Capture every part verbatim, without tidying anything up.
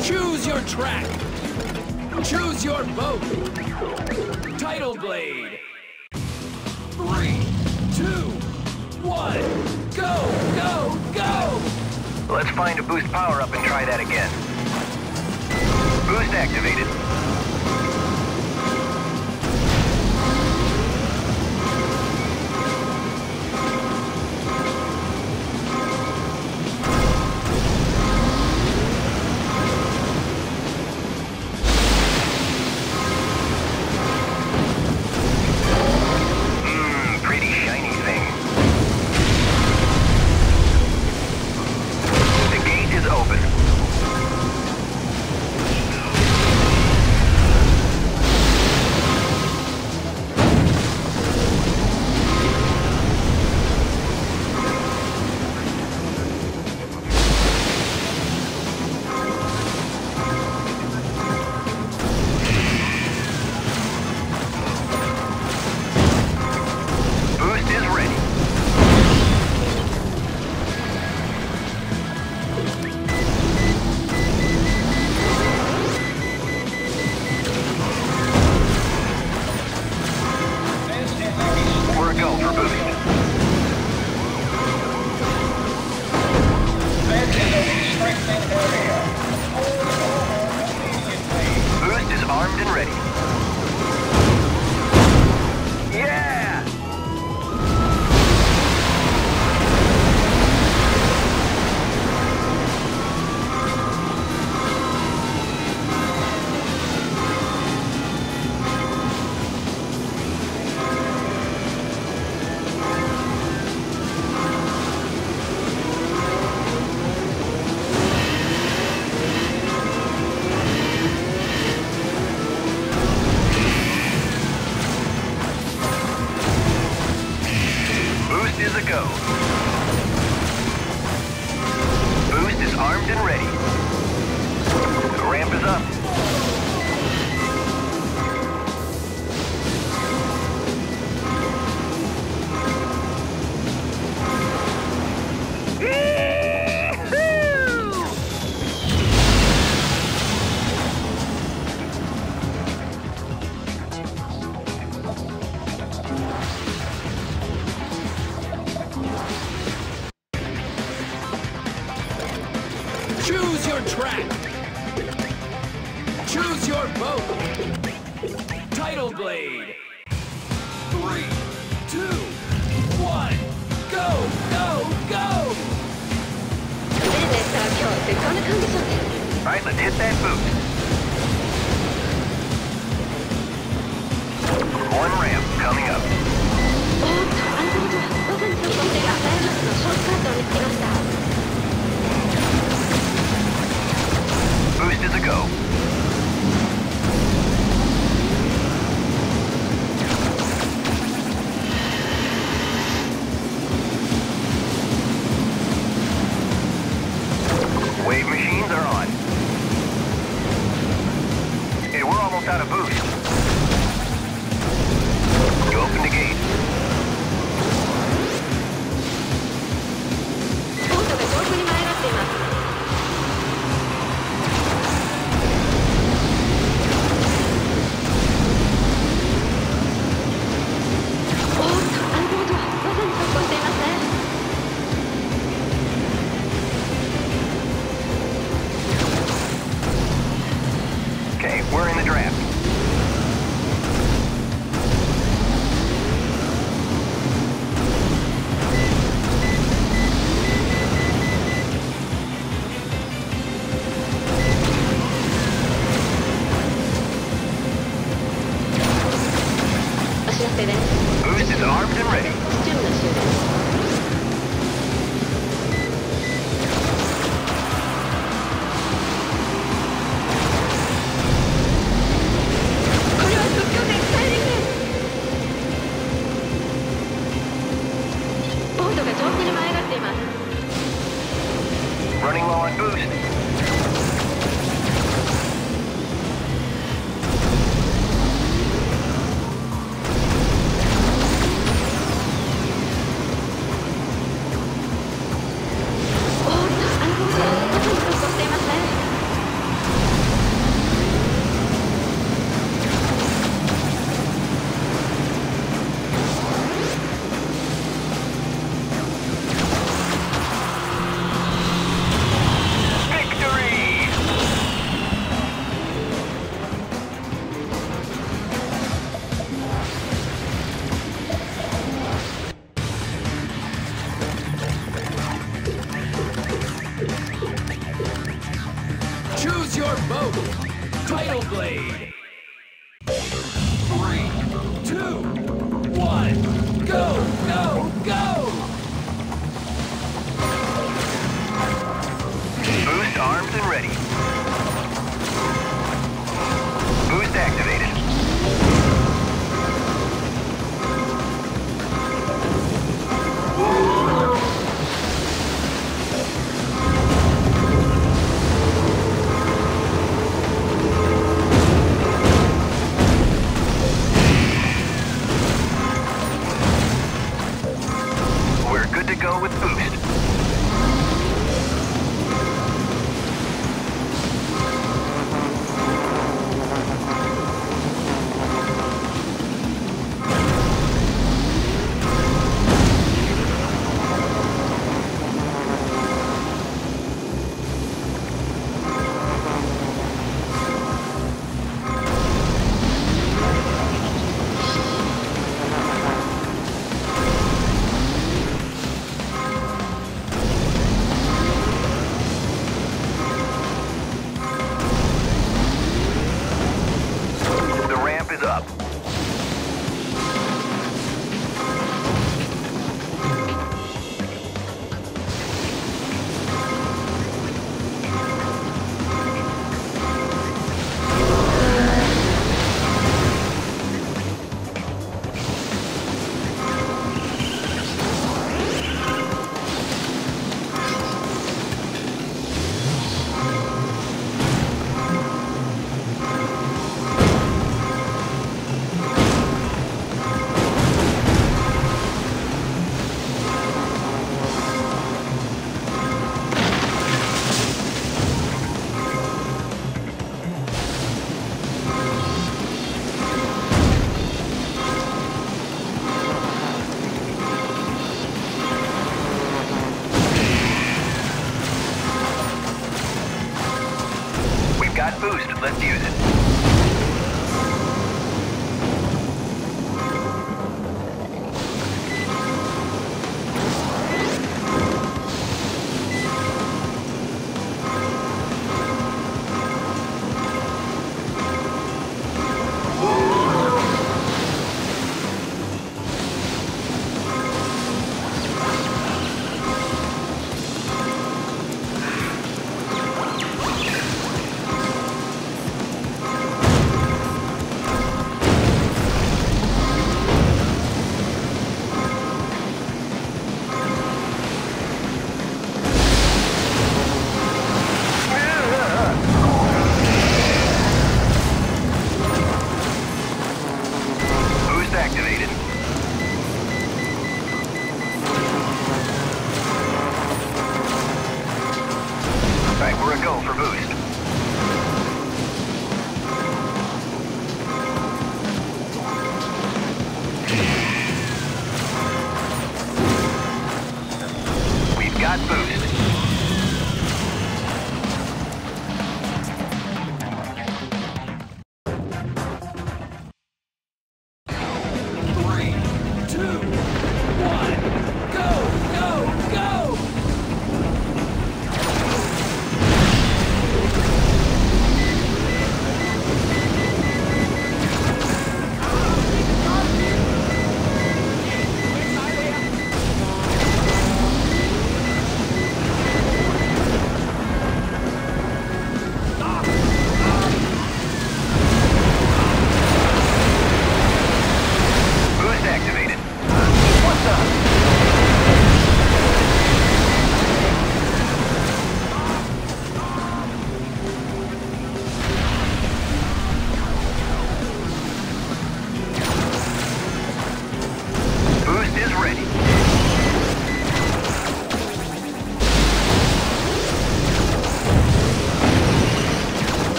Choose your track. Choose your boat. Tidal Blade. Three, two, one, go, go, go! Let's find a boost power-up and try that again. Boost activated. Choose your track. Choose your boat. Tidal Blade. Three, two, one, go, go, go! Alright, let's hit that boost. One ramp coming up. Boost is a go. Wave machines are on. Hey, we're almost out of boost. You open the gate. Okay, we're in the draft. Boost is armed and ready. Running low on boost. Lose your boat! Tidal Blade! Three, two, one, go, go, go! Boost armed and ready. Boost activated. We're good to go with boost. The ramp is up. We've got boost. Let's use it. Boost activated. All right, we're a go for boost. We've got boost. Three, two, one, go, go, go!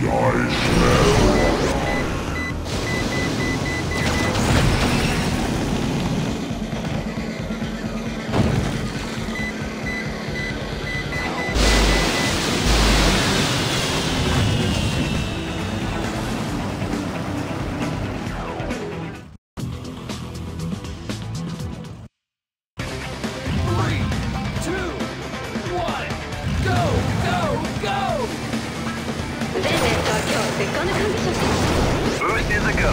Boost is a go.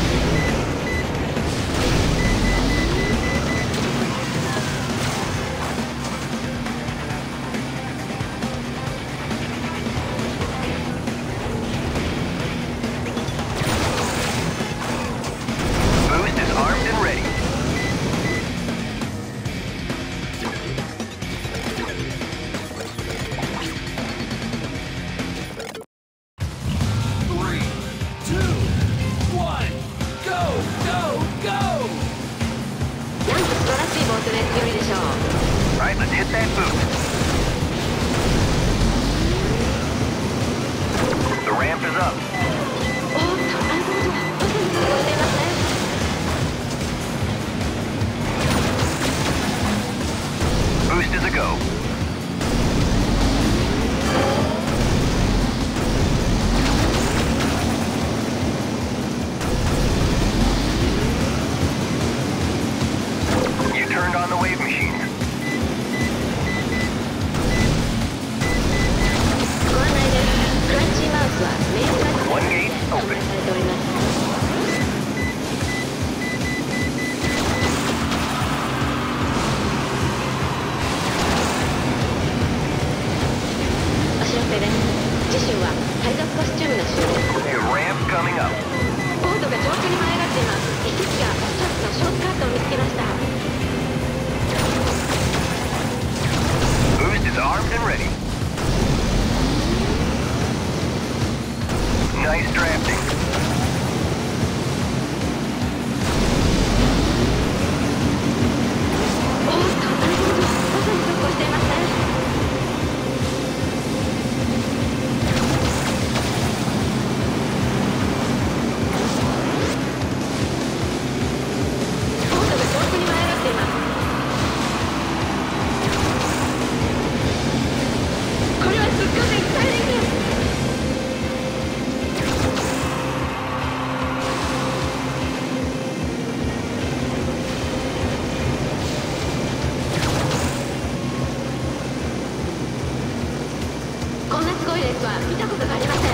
Boost is armed and ready. Three, two, one, go, go, go! なんと素晴らしいボートで強いでしょう。 Alright, let's hit that boost. The ramp is up. おーっと、あのことがまさに聞こえていますね。 Boost is a go. You turned on the wave machine. ご案内です。クランチーマウスはメインスナック One gate 販売 open. されております。お知らせです。次週は海賊コスチュームの週です。 A ramp coming up. ボートが上空に舞い上がっています。一隻がスタッフのショートカットを見つけました。 Boost is armed and ready. Nice drafting. おーっと、あのことまさに速攻していますね。 ボートが上空に舞い上がっています。これはすっごくエキサイティングです。 こんなすごいレースは見たことがありません。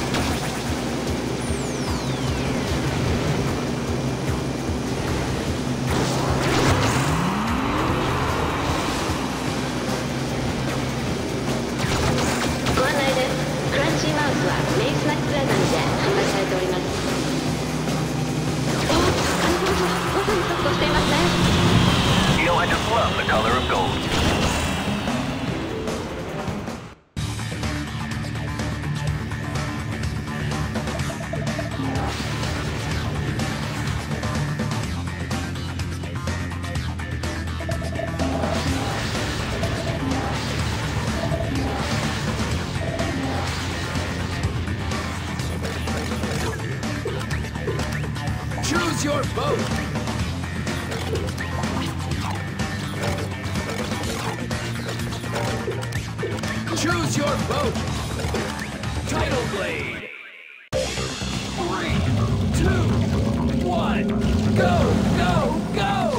ご案内です。クランチーマウスはメインスナックプラザにて販売されております。おーっと、あのボートはまさに速攻していますね。 You know, I just love the color of gold. Choose your boat! Choose your boat! Tidal Blade! Three, two, one, go, go, go!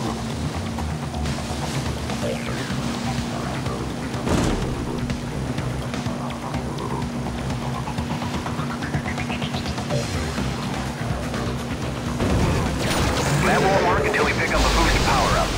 That won't work until we pick up a boost power-up.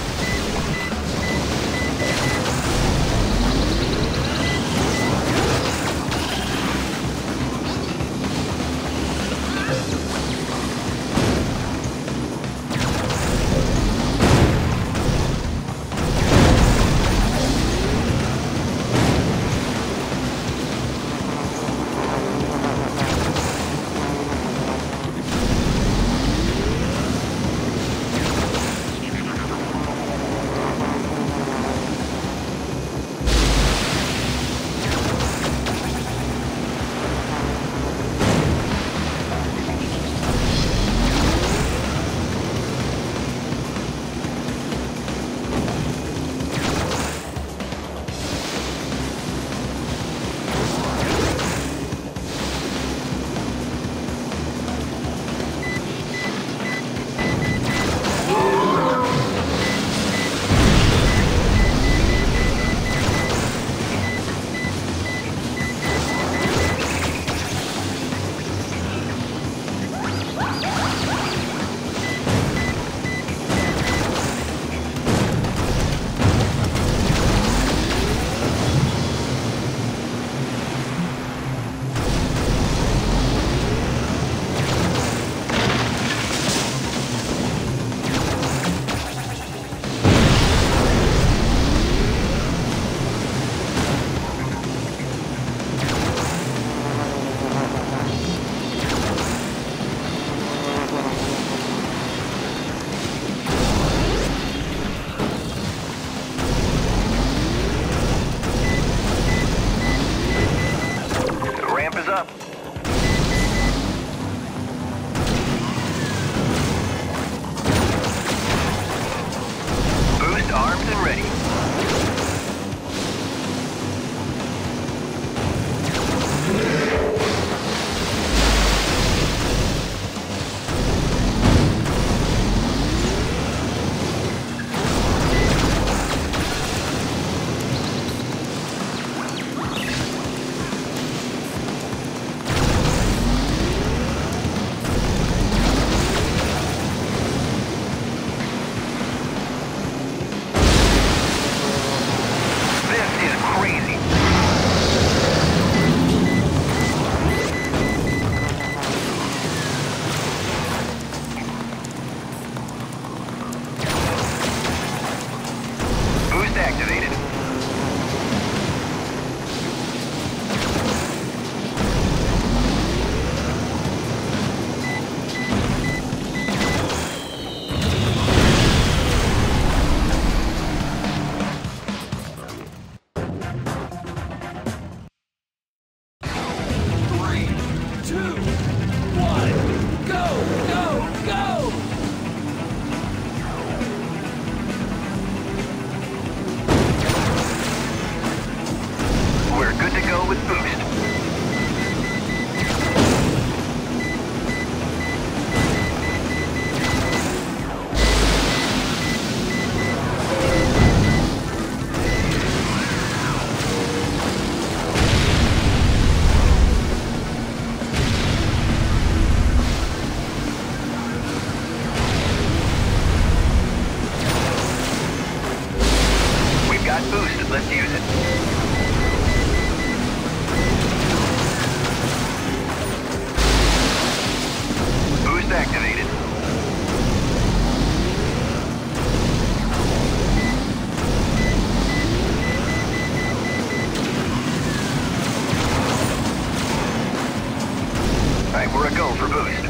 go for boost.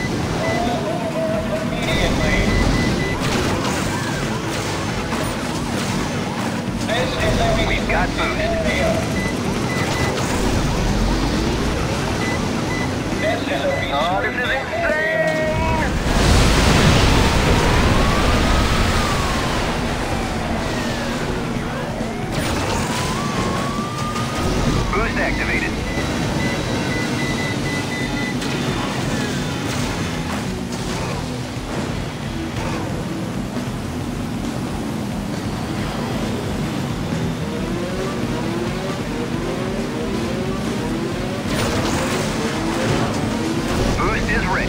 We've got boost. Oh, this is insane! Boost activated. Boost is ready.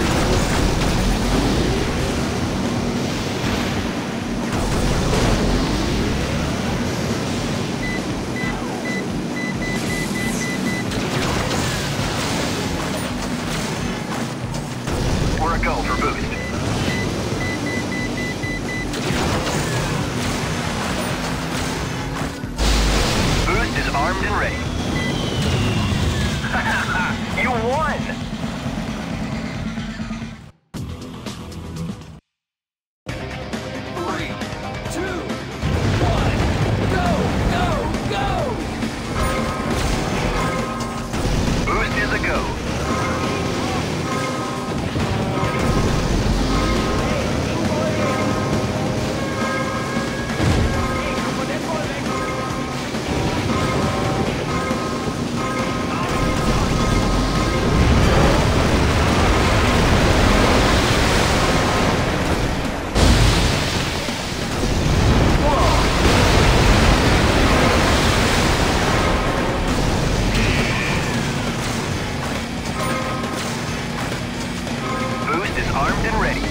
We're a go for boost. Boost is armed and ready. You won! Three, two, one, go, go, go! Boost is a go. Boost is armed and ready.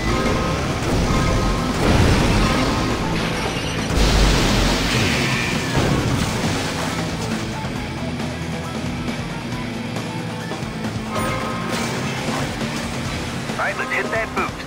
All right, let's hit that boost.